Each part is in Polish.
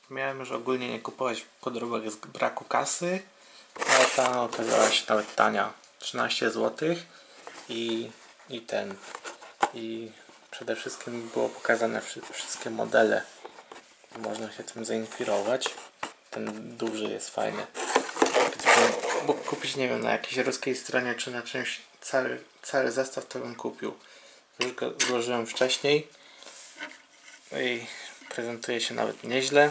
Miałem już ogólnie nie kupować podróbek z braku kasy, ale ta okazała się nawet tania. 13 zł i przede wszystkim było pokazane wszystkie modele. Można się tym zainspirować. Ten duży jest fajny. Mógł kupić, nie wiem, na jakiejś ruskiej stronie czy na czymś, cały zestaw to bym kupił. Już go złożyłem wcześniej i prezentuje się nawet nieźle.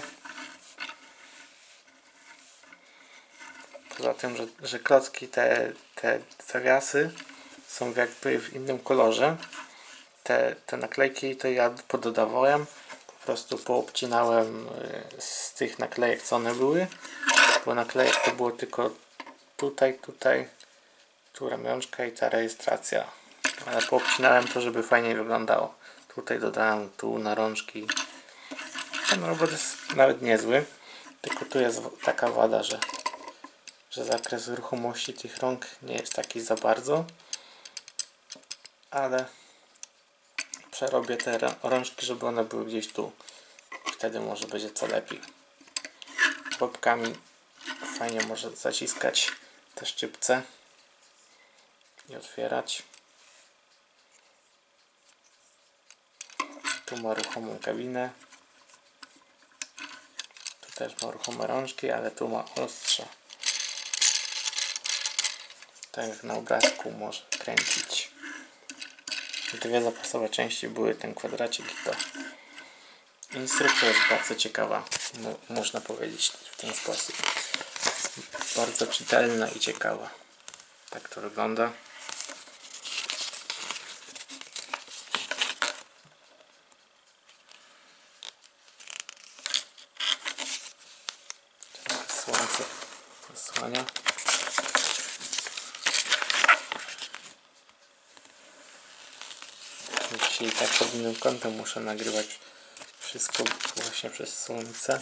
Poza tym, że klocki, te zawiasy są jakby w innym kolorze. Te naklejki to ja pododawałem. Po prostu poobcinałem z tych naklejek, co one były. Bo naklejek to było tylko tutaj, tu ramionczka i ta rejestracja. Ale poobcinałem to, żeby fajniej wyglądało. Tutaj dodałem tu na rączki. Ten robot jest nawet niezły. Tylko tu jest taka wada, że zakres ruchomości tych rąk nie jest taki za bardzo. Ale przerobię te rączki, żeby one były gdzieś tu. Wtedy może będzie co lepiej. Łapkami fajnie może zaciskać te szczypce i otwierać. Tu ma ruchomą kabinę. Tu też ma ruchome rączki, ale tu ma ostrze. Tak jak na obrazku może kręcić. Dwie zapasowe części były, ten kwadracik i to. Instrukcja jest bardzo ciekawa, można powiedzieć w ten sposób. Bardzo czytelna i ciekawa. Tak to wygląda. Słońce zasłania. Dzisiaj tak pod innym kątem muszę nagrywać wszystko właśnie przez słońce.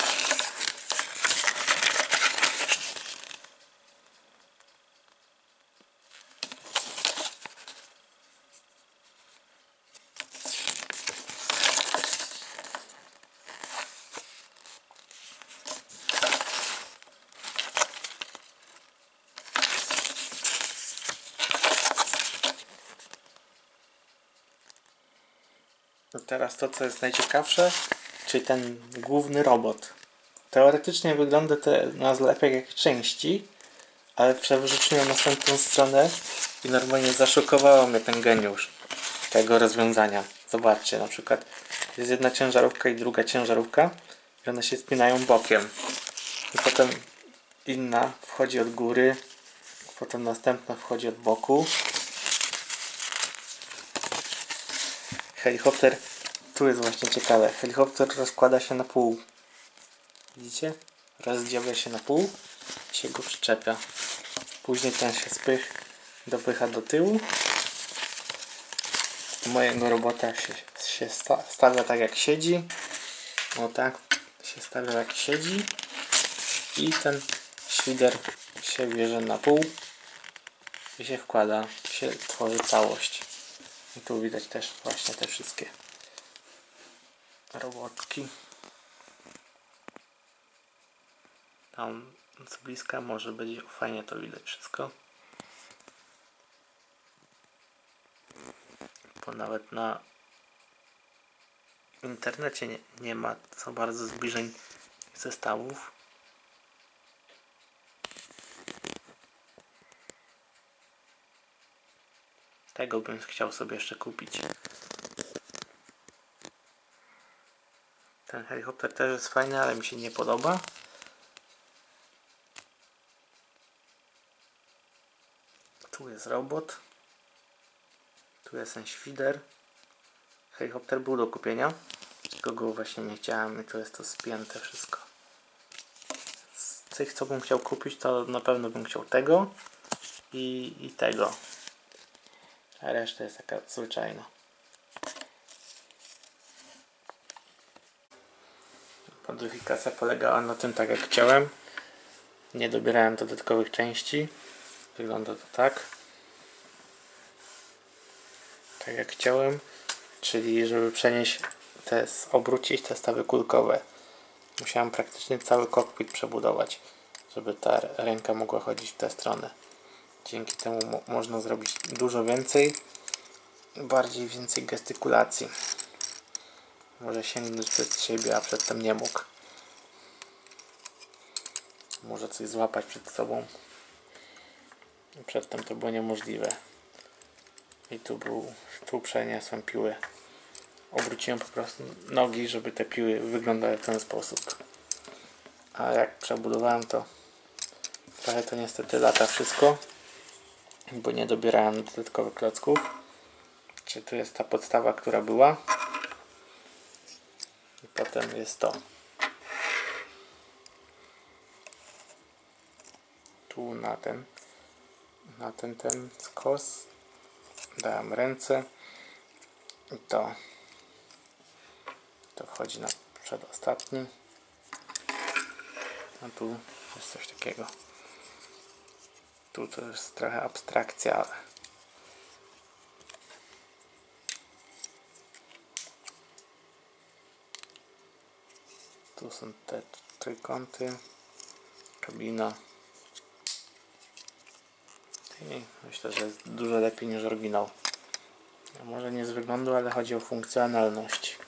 No teraz to, co jest najciekawsze, czyli ten główny robot. Teoretycznie wygląda to na zlepek jak części, ale przewróciłem następną stronę i normalnie zaszokowało mnie ten geniusz tego rozwiązania. Zobaczcie, na przykład jest jedna ciężarówka i druga ciężarówka i one się spinają bokiem. I potem inna wchodzi od góry, potem następna wchodzi od boku. Helikopter, tu jest właśnie ciekawe, helikopter rozkłada się na pół. Widzicie? Rozdziawia się na pół i się go przyczepia. Później ten się dopycha do tyłu. Mojego robota się stawia tak jak siedzi. O tak się stawia jak siedzi. I ten świder się bierze na pół i się wkłada, się tworzy całość. I tu widać też właśnie te wszystkie robotki. Tam z bliska może będzie fajnie to widać wszystko. Bo nawet na internecie nie ma za bardzo zbliżeń zestawów. Tego bym chciał sobie jeszcze kupić. Ten helikopter też jest fajny, ale mi się nie podoba. Tu jest robot. Tu jest ten świder. Helikopter był do kupienia, tylko go właśnie nie chciałem i tu jest to spięte wszystko. Z tych, co bym chciał kupić, to na pewno bym chciał tego i tego. A reszta jest taka zwyczajna. Modyfikacja polegała na tym, tak jak chciałem. Nie dobierałem dodatkowych części. Wygląda to tak. Tak jak chciałem. Czyli żeby przenieść obrócić te stawy kulkowe Musiałem praktycznie cały kokpit przebudować, żeby ta ręka mogła chodzić w tę stronę. Dzięki temu można zrobić dużo więcej, więcej gestykulacji. Może sięgnąć przed siebie, a przedtem nie mógł. Może coś złapać przed sobą. Przedtem to było niemożliwe. I tu przeniosłem piły. Obróciłem po prostu nogi, żeby te piły wyglądały w ten sposób. A jak przebudowałem, to trochę to niestety lata wszystko, bo nie dobierałem dodatkowych klocków. Czy tu jest ta podstawa, która była, i potem jest to. Tu na ten skos dałem ręce i to wchodzi na przedostatni. A tu jest coś takiego. Tu to jest trochę abstrakcja, ale tu są te trójkąty, kabina. I myślę, że jest dużo lepiej niż oryginał. Może nie z wyglądu, ale chodzi o funkcjonalność.